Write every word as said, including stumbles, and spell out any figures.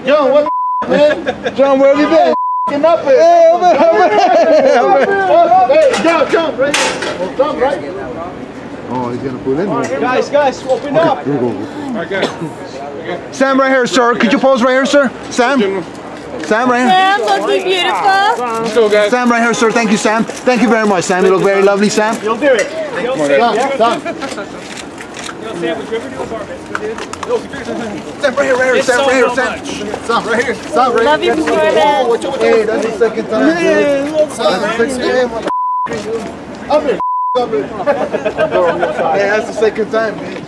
John, what the man? John, where have you been? F***ing up here. Hey, over here. Hey, John, John, right here. John, right? Oh, he's gonna pull in. Right, guys, guys, open okay, up. Here we go. Okay. Sam, right here, sir. Could you pose right here, sir? Sam? Sam, right here. Sam, looking beautiful. Let's go, guys. Sam, right here, sir. Thank you, Sam. Thank you very much, Sam. You look very lovely, Sam. You'll do it. You'll Sam, yeah. Sam. Sam, would you ever do a bar mitzvah? Sam, right here, right here, Sam, right here, Sam. Sam, right here, Sam, right here. Love you, Corbin. Hey, that's the second time. Yeah, that's the second time. Up here, up here. Hey, that's the second time, man.